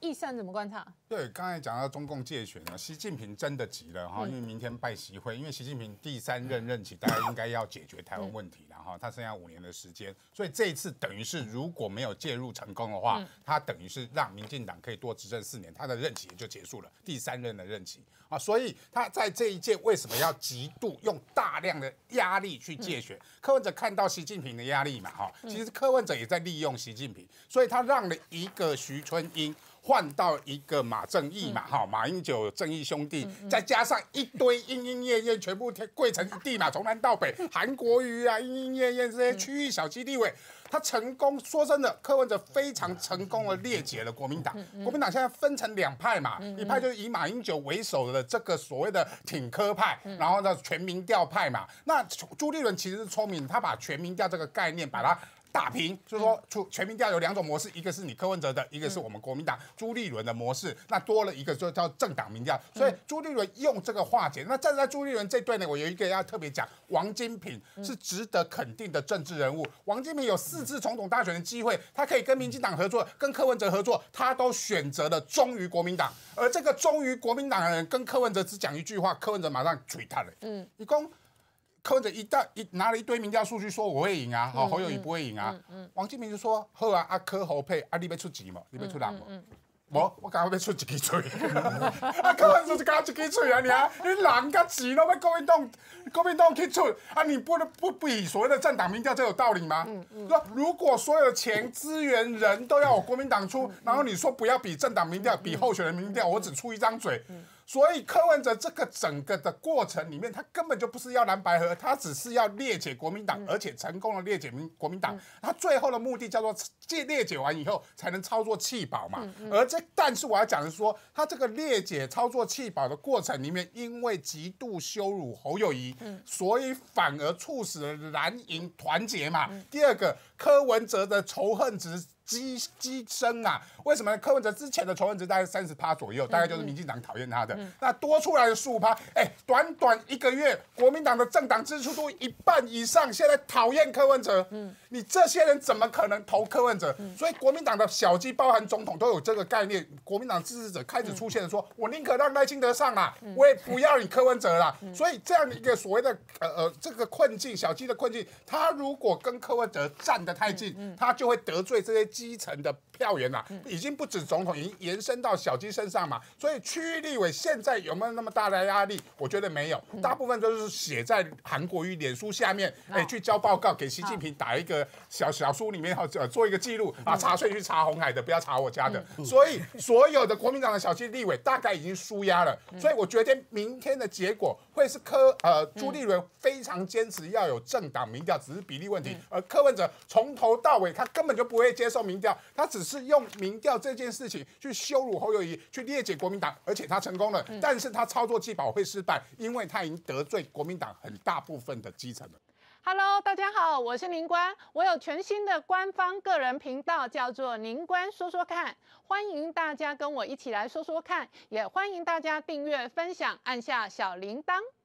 奕善怎么观察？ 对，刚才讲到中共介选呢，习近平真的急了哈，因为明天拜习会，因为习近平第3任任期大概应该要解决台湾问题了哈，他剩下5年的时间，所以这一次等于是如果没有介入成功的话，他等于是让民进党可以多执政4年，他的任期也就结束了，第3任的任期啊，所以他在这一届为什么要极度用大量的压力去介选？柯文哲看到习近平的压力嘛哈，其实柯文哲也在利用习近平，所以他让了一个徐春英。换到一个马正义嘛，哈，马英九正义兄弟，再加上一堆莺莺燕燕，全部跪成一地嘛，从南到北，韩国瑜啊，莺莺燕燕这些区域小鸡立委，他成功，说真的，柯文哲非常成功的裂解了国民党。国民党现在分成2派嘛，一派就是以马英九为首的这个所谓的挺柯派，然后呢全民调派嘛。那朱立伦其实是聪明，他把全民调这个概念把它打平，就是说全民调有2种模式，一个是你柯文哲的，一个是我们国民党朱立伦的模式，那多了一个就叫政党民调，所以朱立伦用这个化解。那站在朱立伦这队呢，我有一个要特别讲，王金平是值得肯定的政治人物。王金平有4次总统大选的机会，他可以跟民进党合作，跟柯文哲合作，他都选择了忠于国民党。而这个忠于国民党的人跟柯文哲只讲一句话，柯文哲马上tweet他了，一共。柯文哲拿了一堆民调数据说我会赢啊，侯友宜不会赢啊。王金平就说好啊，啊柯侯配啊，你要出钱吗？你要出人吗？我刚刚要出一支嘴，啊柯文哲就刚一支嘴啊，你人甲钱都要国民党去出啊，你不以所谓的政党民调，这有道理吗？说如果所有的钱资源人都要我国民党出，然后你说不要比政党民调，比候选人民调，我只出一张嘴。所以柯文哲这个整个的过程里面，他根本就不是要蓝白合，他只是要裂解国民党，而且成功的裂解国民党。他最后的目的叫做裂解完以后才能操作弃保嘛。但是我要讲的是说，他这个裂解操作弃保的过程里面，因为极度羞辱侯友宜，所以反而促使了蓝营团结嘛。第二个，柯文哲的仇恨值激升啊！为什么呢？柯文哲之前的仇恨值大概30%左右，大概就是民进党讨厌他的。那多出来的15%，短短1个月，国民党的政党支出度1半以上，现在讨厌柯文哲。你这些人怎么可能投柯文哲？所以国民党的小鸡，包含总统都有这个概念。国民党支持者开始出现说，我宁可让赖清德上啦，我也不要你柯文哲啦。所以这样的一个所谓的这个困境，小鸡的困境，他如果跟柯文哲站得太近，他就会得罪这些基层的票源啦，已经不止总统，已经延伸到小鸡身上嘛。所以区域立委现在有没有那么大的压力？我觉得没有，大部分都是写在韩国瑜脸书下面，去交报告给习近平打一个小书里面，做一个记录啊，查税去查鸿海的，不要查我家的。所以所有的国民党的小鸡立委大概已经输压了。所以我觉得明天的结果会是朱立伦非常坚持要有政党民调，只是比例问题，而柯文哲从头到尾他根本就不会接受民调，他只是用民调这件事情去羞辱侯友宜，去裂解国民党，而且他成功了，但是他操作弃保会失败，因为他已经得罪国民党很大部分的基层了。 Hello， 大家好，我是宁官，我有全新的官方个人频道，叫做宁官说说看，欢迎大家跟我一起来说说看，也欢迎大家订阅、分享，按下小铃铛。